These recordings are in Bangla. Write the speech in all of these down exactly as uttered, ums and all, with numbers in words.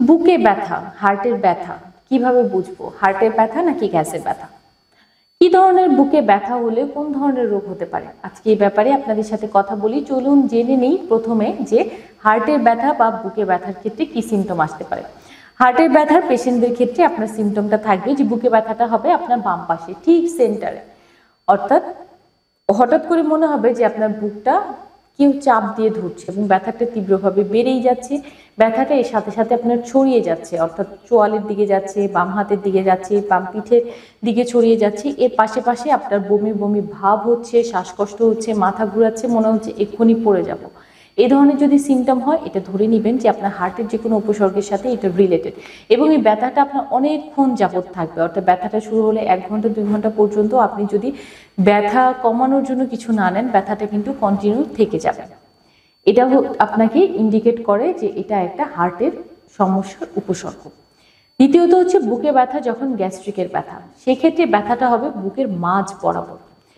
বুকে ব্যথা, হার্টের ব্যথা কিভাবে বুঝবো? হার্টের ব্যথা নাকি গ্যাসের ব্যথা? কি ধরনের বুকে ব্যথা হলে কোন ধরনের রোগ হতে পারে, আজকে এই ব্যাপারে আপনাদের সাথে কথা বলি। চলুন জেনে নেই প্রথমে যে হার্টের ব্যথা বা বুকে ব্যথার ক্ষেত্রে কি সিমটম আসতে পারে। হার্টের ব্যথার পেশেন্টদের ক্ষেত্রে আপনার সিমটমটা থাকবে যে বুকে ব্যথাটা হবে আপনার বাম পাশে, ঠিক সেন্টারে। অর্থাৎ হঠাৎ করে মনে হবে যে আপনার বুকটা কেউ চাপ দিয়ে ধরছে এবং ব্যথাটা তীব্রভাবে বেড়েই যাচ্ছে। ব্যথাটা এর সাথে সাথে আপনার ছড়িয়ে যাচ্ছে, অর্থাৎ চোয়ালের দিকে যাচ্ছে, বাম হাতের দিকে যাচ্ছে, বাম পিঠের দিকে ছড়িয়ে যাচ্ছে। এর পাশে পাশে আপনার বমি বমি ভাব হচ্ছে, শ্বাসকষ্ট হচ্ছে, মাথা ঘুরাচ্ছে, মনে হচ্ছে এক্ষুনি পড়ে যাব। এই ধরনের যদি সিমটম হয়, এটা ধরে নেবেন যে আপনার হার্টের যে কোনো উপসর্গের সাথে এটা রিলেটেড এবং এই ব্যথাটা আপনার অনেকক্ষণ যাবত থাকবে। অর্থাৎ ব্যথাটা শুরু হলে এক ঘন্টা দুই ঘন্টা পর্যন্ত আপনি যদি ব্যথা কমানোর জন্য কিছু না নেন, ব্যথাটা কিন্তু কন্টিনিউ থেকে যাবে। এটা আপনাকে ইন্ডিকেট করে যে এটা একটা হার্টের সমস্যার উপসর্গ। দ্বিতীয়ত হচ্ছে বুকে ব্যথা যখন গ্যাস্ট্রিকের ব্যথা, সেক্ষেত্রে ব্যথাটা হবে বুকের মাঝ বরাবর।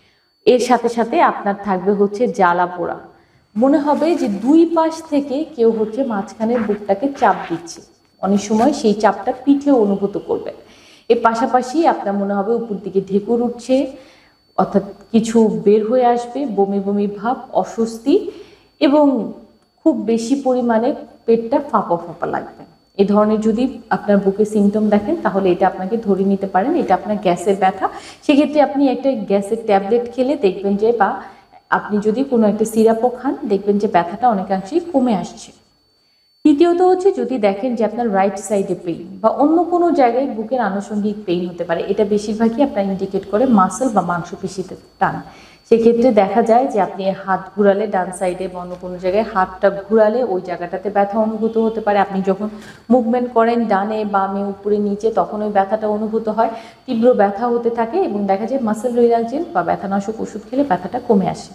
এর সাথে সাথে আপনার থাকবে হচ্ছে জ্বালা পোড়া, মনে হবে যে দুই পাশ থেকে কেউ হচ্ছে মাঝখানের বুকটাকে চাপ দিচ্ছে। অনেক সময় সেই চাপটা পিঠে অনুভূত করবে। এর পাশাপাশি আপনার মনে হবে উপর দিকে ঢেকুর উঠছে, অর্থাৎ কিছু বের হয়ে আসবে, বমি বমি ভাব, অস্বস্তি এবং খুব বেশি পরিমাণে পেটটা ফাঁপা ফাঁপা লাগবে। এই ধরনের যদি আপনার বুকে সিমটম দেখেন, তাহলে এটা আপনাকে ধরে নিতে পারেন এটা আপনার গ্যাসের ব্যথা। সেক্ষেত্রে আপনি একটা গ্যাসের ট্যাবলেট খেলে দেখবেন যে, বা আপনি যদি কোনো একটা সিরাপও খান, দেখবেন যে ব্যথাটা অনেকাংশেই কমে আসছে। তৃতীয়ত হচ্ছে যদি দেখেন যে আপনার রাইট সাইডে পেইন বা অন্য কোনো জায়গায় বুকের আনুষঙ্গিক পেইন হতে পারে, এটা বেশিরভাগই আপনার ইন্ডিকেট করে মাসল বা মাংসপেশিতে টান। সেক্ষেত্রে দেখা যায় যে আপনি হাত ঘুরালে ডান সাইডে বা অন্য কোনো জায়গায় হাতটা ঘুরালে ওই জায়গাটাতে ব্যথা অনুভূত হতে পারে। আপনি যখন মুভমেন্ট করেন ডানে বামে উপরে নিচে, তখন ওই ব্যথাটা অনুভূত হয়, তীব্র ব্যথা হতে থাকে এবং দেখা যায় মাসল রিল্যাক্সেন বা ব্যথানাশক ওষুধ খেলে ব্যথাটা কমে আসে।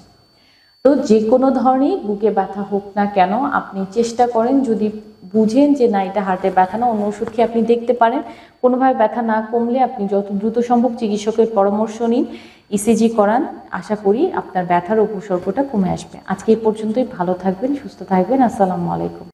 তো যে কোনো ধরনের বুকে ব্যথা হোক না কেন, আপনি চেষ্টা করেন, যদি বুঝেন যে না এটা হার্টের ব্যথা না, অন্য ওষুধ খেয়ে আপনি দেখতে পারেন। কোনোভাবে ব্যথা না কমলে আপনি যত দ্রুত সম্ভব চিকিৎসকের পরামর্শ নিন, ইসিজি করান। আশা করি আপনার ব্যথার উপসর্গটা কমে আসবে। আজকে এই পর্যন্তই। ভালো থাকবেন, সুস্থ থাকবেন। আসসালামু আলাইকুম।